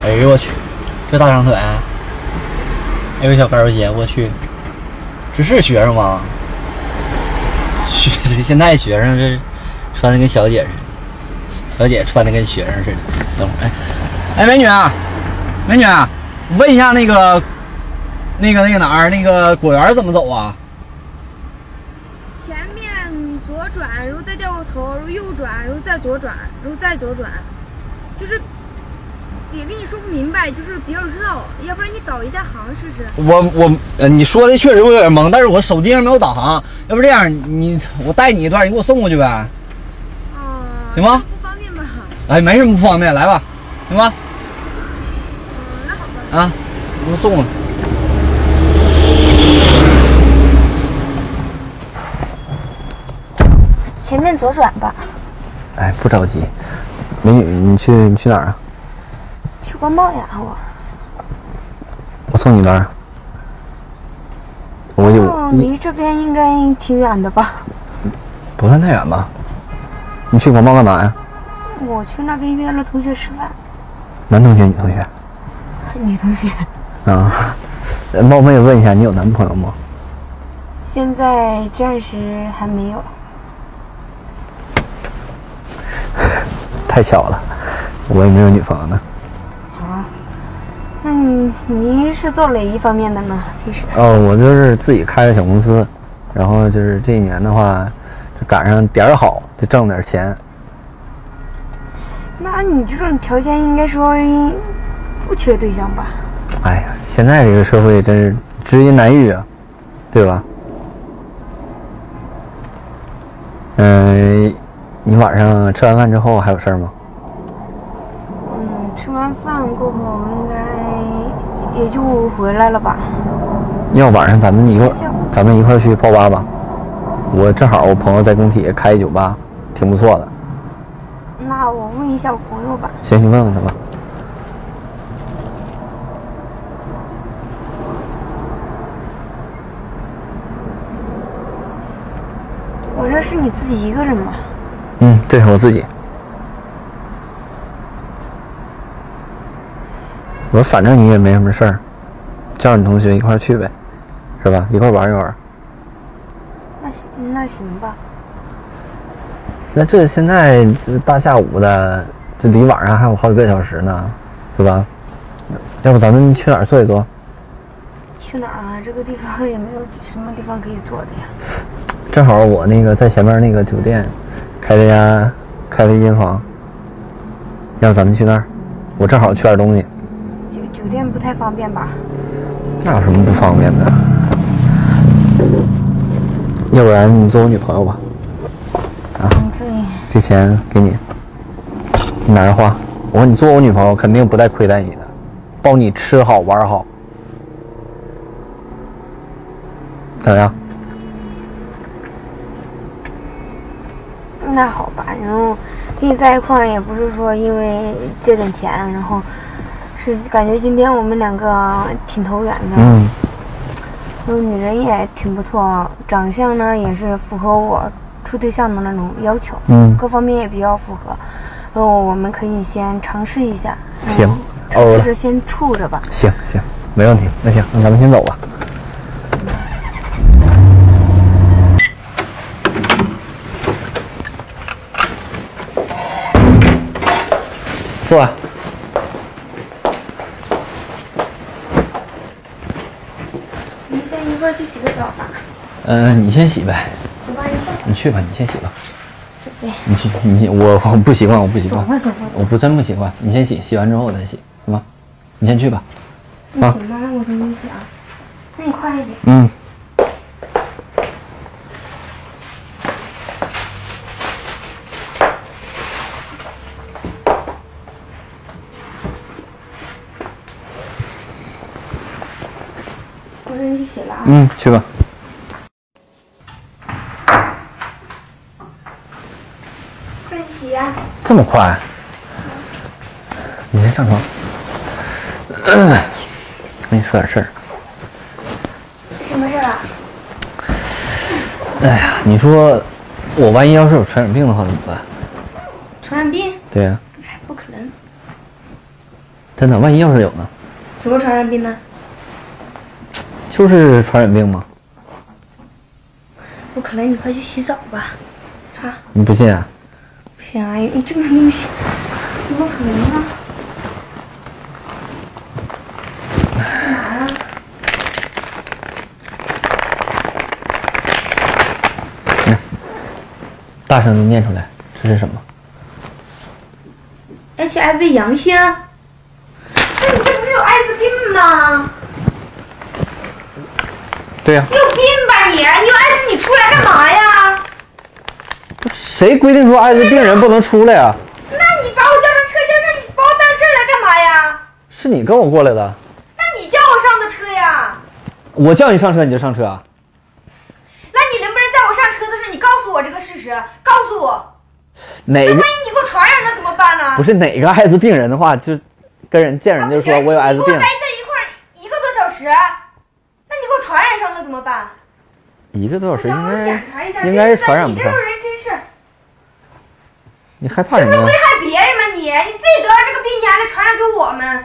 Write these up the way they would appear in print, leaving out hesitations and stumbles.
哎呦我去，这大长腿，哎呦小高跟鞋，我去，这是学生吗？现在学生这穿的跟小姐似的，小姐穿的跟学生似的。等会儿，哎，美女啊，美女啊，问一下那个哪儿那个果园怎么走啊？ 前面左转，然后再掉个头，然后右转，然后再左转，然后再左转，就是也跟你说不明白，就是比较绕，要不然你导一下航试试。 你说的确实我有点懵，但是我手机上没有导航，要不这样我带你一段，你给我送过去呗？行吗？ 不方便吧？ 哎，没什么不方便，来吧，行吗？ 那好吧。 啊，给我送了。 前面左转吧。 哎，不着急，美女，你去哪儿啊？ 去关贸呀， 我送你那儿。 离这边应该挺远的吧？ 不算太远吧？你去广贸干嘛呀？ 我去那边约了同学吃饭。 男同学、女同学？ 女同学。 啊，冒昧问一下，你有男朋友吗？ 现在暂时还没有。 太巧了，我也没有女朋友呢。 啊，那你是做哪一方面的呢？平时？ 我就是自己开个小公司，然后就是这一年的话，就赶上点儿好，就挣点钱。 那你这种条件应该说不缺对象吧？ 哎呀，现在这个社会真是知音难遇啊，对吧？你晚上吃完饭之后还有事儿吗？ 吃完饭过后应该也就回来了吧。 要晚上咱们一块儿去泡吧吧。我正好我朋友在工体开酒吧，挺不错的。 那我问一下我朋友吧。 行，你问问他吧。 我这是你自己一个人吗？ 对，我自己。我反正你也没什么事儿，叫你同学一块儿去呗，是吧？一块儿玩一玩。 那行吧。 那这现在这大下午的，这离晚上还有好几个小时呢，是吧？要不咱们去哪儿坐一坐？ 去哪儿啊？这个地方也没有什么地方可以坐的呀。 正好我那个在前面那个酒店开了一间房，要不咱们去那儿？我正好缺点东西。 酒店不太方便吧？ 那有什么不方便的？要不然你做我女朋友吧？啊，这钱给你，你拿着花。我说你做我女朋友肯定不带亏待你的，包你吃好玩好。怎么样？ 那好吧，然后跟你在一块儿也不是说因为借点钱，然后是感觉今天我们两个挺投缘的。然后女人也挺不错，长相呢也是符合我处对象的那种要求。各方面也比较符合。然后我们可以先尝试一下。 行， 就是先处着吧。 行，没问题。那行，那咱们先走吧。坐。 我们先一块儿去洗个澡吧。 你先洗呗。 走吧，一块儿。 你去吧，你先洗吧。 这边。 你我不习惯，我不习惯。 走吧。 我真不习惯。你先洗，洗完之后我再洗，行吗？你先去吧。 行吧，那我先去洗啊。那你快一点。我先去洗了啊。 去吧。 快点洗呀！ 这么快？你先上床。跟你说点事儿。 什么事儿啊？ 哎呀，你说我万一要是有传染病的话怎么办？ 传染病？ 对呀。 不可能。 真的，万一要是有呢？ 什么传染病呢？ 就是传染病吗？ 不可能，你快去洗澡吧。啊？ 你不信啊？ 不行啊，你这个东西怎么可能呢？干嘛呀？ 大声的念出来，这是什么 ？HIV 阳性？那你这不是有艾滋病吗？ 对呀、 你有病吧你？你有艾滋你出来干嘛呀？ 谁规定说艾滋病人不能出来呀？ 那你把我叫上车，你把我带这儿来干嘛呀？ 是你跟我过来的。 那你叫我上的车呀？ 我叫你上车你就上车啊？ 那你能不能在我上车的时候，你告诉我这个事实？告诉我。 哪个？ 那万一你给我传染了怎么办呢？ 不是哪个艾滋病人的话，就跟人见人就说我有艾滋病。 你跟我待在一块儿1个多小时，那你给我传染上了怎么办 ？1个多小时应该是传染不上。 你这种人真是。 你害怕什么呀？ 这不是危害别人吗你？你自己得了这个病，你还来传染给我们？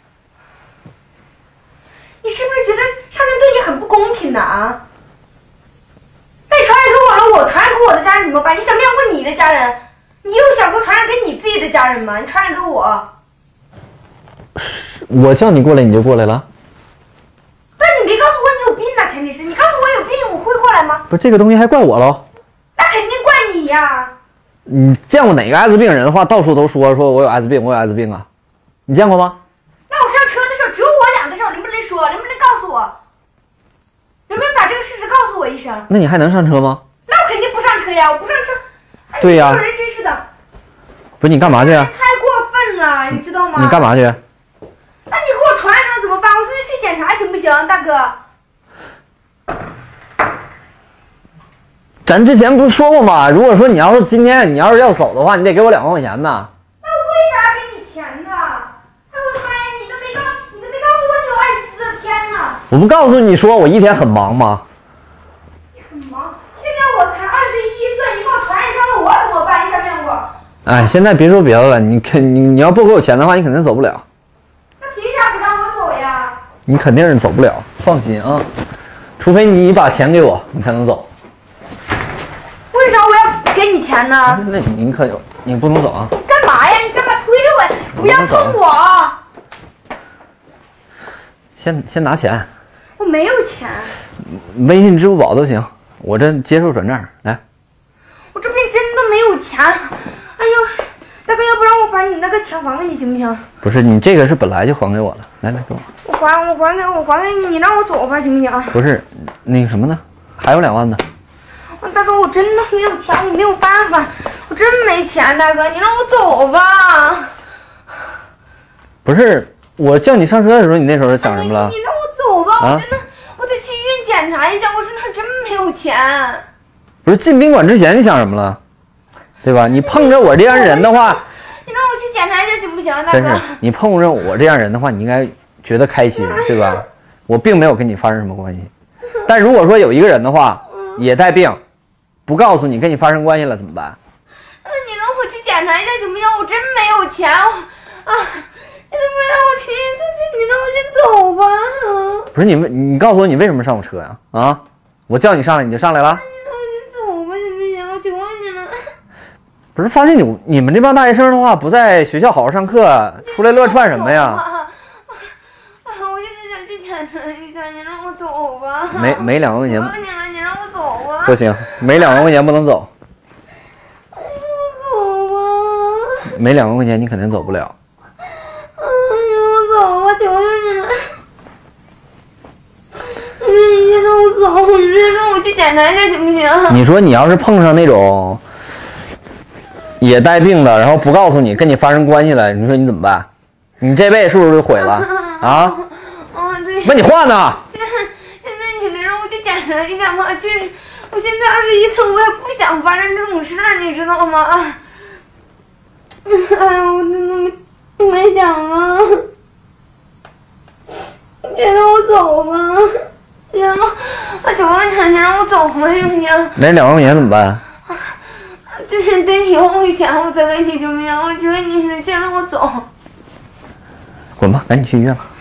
你是不是觉得上天对你很不公平呢？啊？那你传染给我了，我传染给我的家人怎么办？你想没想过你的家人？你有想过传染给你自己的家人吗？你传染给我。 我叫你过来你就过来了。 不是你没告诉我你有病呢，前提是你告诉我有病，我会过来吗？ 不是这个东西还怪我喽？ 那肯定怪你呀！ 你见过哪个艾滋病人的话，到处都说我有艾滋病，我有艾滋病啊？你见过吗？ 那我上车的时候只有我俩的事儿，能不能说？能不能告诉我？能不能把这个事实告诉我一声？ 那你还能上车吗？ 那我肯定不上车呀！我不上车。哎、 对呀。 这人真是的。 不是你干嘛去啊？ 太过分了，你知道吗？ 你干嘛去？ 那你给我传染了怎么办？我现在去检查行不行，大哥？ 咱之前不是说过吗？如果说你要是今天你要走的话，你得给我2万块钱呢。 那我为啥给你钱呢？哎我的妈呀！你都没告诉我你有艾滋的，天哪！ 我不告诉你说我一天很忙吗？ 你很忙，现在我才21岁，你给我传染上了我怎么办？你想没想过？ 哎，现在别说别的了，你要不给我钱的话，你肯定走不了。 那凭啥不让我走呀？ 你肯定是走不了，放心啊，除非你把钱给我，你才能走。 为啥我要给你钱呢？ 那你不能走啊！ 你干嘛呀？你干嘛推我？不要碰我！ 先拿钱。 我没有钱。 微信、支付宝都行，我这接受转账来。 我这边真的没有钱。哎呦，大哥，要不然我把你那个钱还给你行不行？ 不是，你这个是本来就还给我的，来给我。 我还给你，你让我走吧，行不行？ 不是，那个什么呢？还有2万呢。 大哥，我真的没有钱，我没有办法，我真没钱，大哥，你让我走吧。 不是，我叫你上车的时候，你那时候想什么了？ 你让我走吧，我真的，我得去医院检查一下，我真没有钱。 不是进宾馆之前你想什么了？对吧？你碰着我这样人的话， 你让我去检查一下行不行，大哥？ 真是，你碰着我这样人的话，你应该觉得开心，对吧？我并没有跟你发生什么关系，但如果说有一个人的话也带病，不告诉你跟你发生关系了怎么办？ 那你让我去检查一下行不行？我真没有钱啊！你能不能让我去？你让我先走吧。 不是你告诉我你为什么上我车呀？啊，我叫你上来你就上来了。 你让我先走吧，行不行？我求你了。 不是发现你们这帮大学生的话，不在学校好好上课，出来乱窜什么呀？ 我现在想去检查一下，你让我走吧。 没2万块钱。 求你了，你让我走吧。 不行，没2万块钱不能走。 走吧。 没2万块钱你肯定走不了。 你让我走吧，求求你了。你先让我走，你先让我去检查一下行不行？ 你说你要是碰上那种也带病的，然后不告诉你跟你发生关系了，你说你怎么办？你这辈子是不是就毁了啊？ 对。 问你话呢？ 现在你能让我去检查一下吗？我现在21岁，我也不想发生这种事儿，你知道吗？哎呀，我真的没想啊！别让我走吧，别让我求求你让我走吧，行不行？ 没2万块钱怎么办？等你有钱我再给你行不行？我求你，先让我走。 滚吧，赶紧去医院吧。